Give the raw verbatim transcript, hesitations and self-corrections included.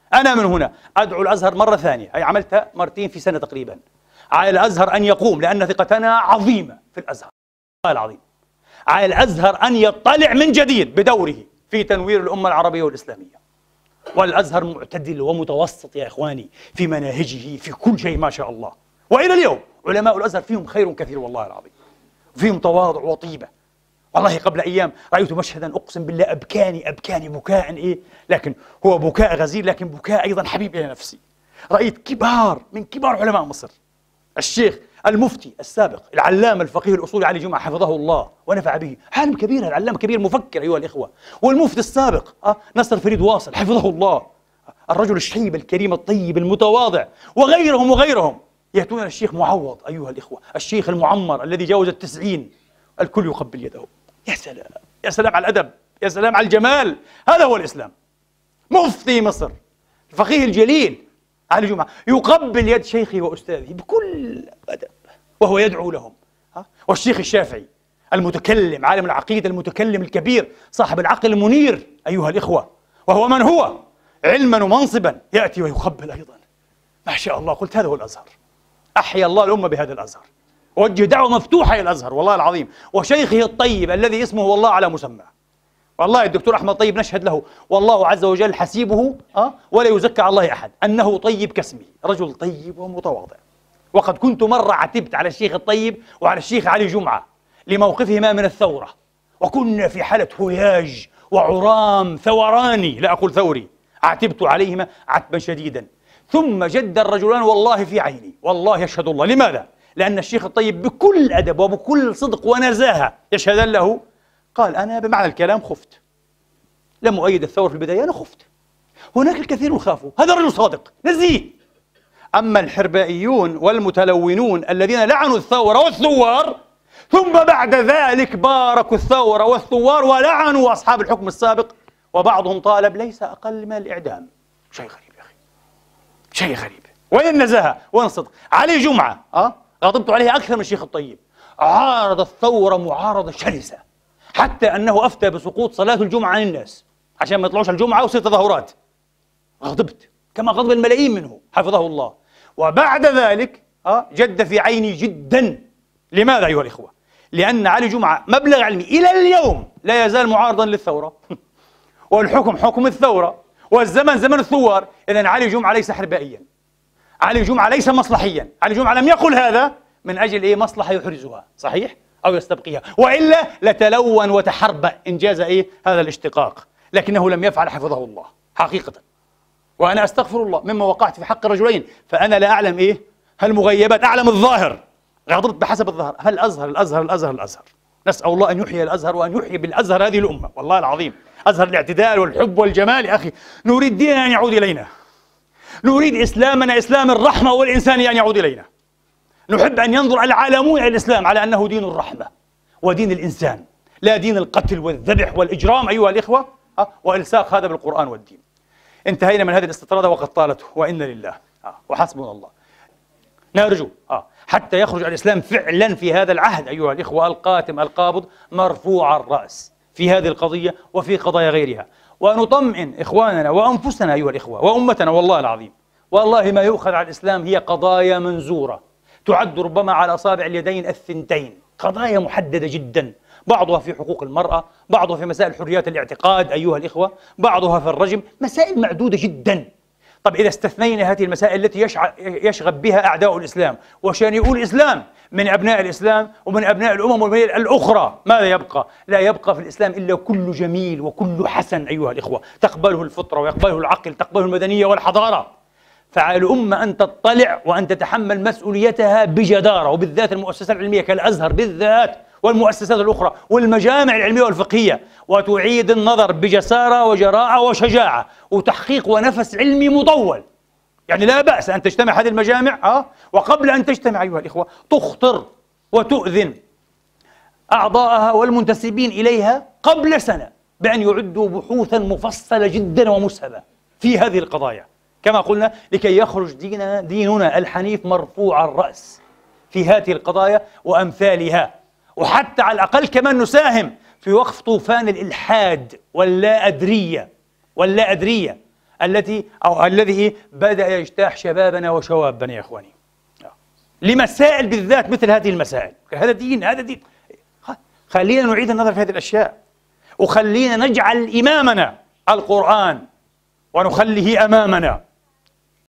أنا من هنا أدعو الأزهر مرة ثانية، أي عملتها مرتين في سنة تقريبا، على الأزهر أن يقوم، لأن ثقتنا عظيمة في الأزهر والله العظيم، على الأزهر أن يطلع من جديد بدوره في تنوير الأمة العربية والإسلامية. والأزهر معتدل ومتوسط يا إخواني في مناهجه في كل شيء ما شاء الله، وإلى اليوم علماء الأزهر فيهم خير كثير والله العظيم، فيهم تواضع وطيبة. والله قبل أيام رأيت مشهدا أقسم بالله أبكاني أبكاني بكاء إيه، لكن هو بكاء غزير لكن بكاء أيضا حبيب إلى نفسي. رأيت كبار من كبار علماء مصر، الشيخ المفتي السابق العلامة الفقيه الأصولي علي جمعة حفظه الله ونفع به، عالم كبير، العلامة كبير مفكر أيها الإخوة، والمفتي السابق أه نصر فريد واصل حفظه الله، الرجل الشيب الكريم الطيب المتواضع، وغيرهم وغيرهم. يأتون الشيخ معوض أيها الإخوة، الشيخ المعمر الذي جاوز التسعين، الكل يقبل يده. يا سلام يا سلام على الأدب، يا سلام على الجمال، هذا هو الإسلام. مفتي مصر الفقيه الجليل علي جمعة يقبل يد شيخه وأستاذه بكل أدب وهو يدعو لهم. ها؟ والشيخ الشافعي المتكلم عالم العقيدة المتكلم الكبير صاحب العقل المنير أيها الإخوة، وهو من هو علما ومنصبا يأتي ويقبل أيضا. ما شاء الله، قلت هذا هو الأزهر. أحيا الله الأمة بهذا الأزهر، وجه دعوة مفتوحة إلى الأزهر والله العظيم، وشيخه الطيب الذي اسمه والله على مسمى. والله الدكتور أحمد طيب نشهد له والله عز وجل حسيبه أه؟ ولا يزكى على الله أحد أنه طيب كاسمه، رجل طيب ومتواضع. وقد كنت مرة عتبت على الشيخ الطيب وعلى الشيخ علي جمعة لموقفهما من الثورة، وكنا في حالة هياج وعرام ثوراني لا أقول ثوري، عتبت عليهما عتبا شديدا. ثم جد الرجلان والله في عيني، والله يشهد الله. لماذا؟ لأن الشيخ الطيب بكل أدب وبكل صدق ونزاهة يشهدان له قال أنا بمعنى الكلام خفت، لم أؤيد الثورة في البداية، أنا خفت، هناك الكثير خافوا، هذا رجل صادق نزيه. أما الحربائيون والمتلونون الذين لعنوا الثورة والثوار ثم بعد ذلك باركوا الثورة والثوار ولعنوا أصحاب الحكم السابق، وبعضهم طالب ليس أقل من الإعدام. شيء غريب يا أخي، شيء غريب. وين النزاهة؟ وين الصدق؟ علي جمعة أه؟ غضبت عليه أكثر من الشيخ الطيب، عارض الثورة معارضة شرسة، حتى أنه أفتى بسقوط صلاة الجمعة عن الناس عشان ما يطلعوش الجمعة ويصير تظاهرات. غضبت كما غضب الملايين منه حفظه الله. وبعد ذلك أه جد في عيني جدا. لماذا أيها الإخوة؟ لأن علي جمعة مبلغ علمي إلى اليوم لا يزال معارضا للثورة والحكم حكم الثورة والزمن زمن الثوار. إذن علي جمعة ليس حربائيا، علي جمعة ليس مصلحيا، علي جمعة لم يقل هذا من أجل إيه مصلحة يحرزها صحيح أو يستبقيها، وإلا لتلون وتحربأ إنجاز إيه هذا الاشتقاق، لكنه لم يفعل حفظه الله حقيقة. وأنا أستغفر الله مما وقعت في حق الرجلين، فأنا لا أعلم إيه هالمغيبات، أعلم الظاهر، غضبت بحسب الظاهر. هل أزهر الأزهر الأزهر الأزهر نسأل الله أن يحيي الأزهر وأن يحيي بالأزهر هذه الأمة والله العظيم. أزهر الاعتدال والحب والجمال يا أخي، نريد ديننا أن يعود إلينا، نريد إسلامنا إسلام الرحمة والإنسانية أن يعود إلينا، نحب أن ينظر العالمون إلى الإسلام على أنه دين الرحمة ودين الإنسان، لا دين القتل والذبح والإجرام أيها الإخوة، أه؟ وإلصاق هذا بالقرآن والدين. انتهينا من هذه الاستطرادة وقد طالته، وإنا لله أه؟ وحسبنا الله. نرجو أه؟ حتى يخرج الإسلام فعلا في هذا العهد أيها الإخوة القاتم القابض مرفوع الرأس في هذه القضية وفي قضايا غيرها، ونطمئن إخواننا وأنفسنا أيها الإخوة وأمتنا. والله العظيم والله ما يؤخذ على الإسلام هي قضايا منزورة تعد ربما على أصابع اليدين الثنتين، قضايا محددة جدا، بعضها في حقوق المرأة، بعضها في مسائل حريات الاعتقاد أيها الإخوة، بعضها في الرجم، مسائل معدودة جدا. طب إذا استثنينا هذه المسائل التي يشغب بها أعداء الإسلام وشانئو الإسلام من أبناء الإسلام ومن أبناء الأمم والملل الأخرى، ماذا يبقى؟ لا يبقى في الإسلام إلا كل جميل وكل حسن أيها الإخوة، تقبله الفطرة ويقبله العقل، تقبله المدنية والحضارة. فعلى الأمة أن تطلع وأن تتحمل مسؤوليتها بجدارة، وبالذات المؤسسات العلمية كالأزهر بالذات والمؤسسات الأخرى والمجامع العلمية والفقهية، وتعيد النظر بجسارة وجراءة وشجاعة وتحقيق ونفس علمي مطول. يعني لا بأس أن تجتمع هذه المجامع أه؟ وقبل أن تجتمع أيها الإخوة تخطر وتؤذن أعضاءها والمنتسبين إليها قبل سنة بأن يعدوا بحوثا مفصلة جدا ومسهبة في هذه القضايا، كما قلنا لكي يخرج ديننا ديننا الحنيف مرفوع الرأس في هذه القضايا وأمثالها. وحتى على الأقل كمان نساهم في وقف طوفان الإلحاد واللا أدرية واللا أدرية التي أو الذي بدأ يجتاح شبابنا وشوابنا يا إخواني لمسائل بالذات مثل هذه المسائل. هذا دين، هذا دين. خلينا نعيد النظر في هذه الأشياء، وخلينا نجعل إمامنا القرآن ونخليه أمامنا.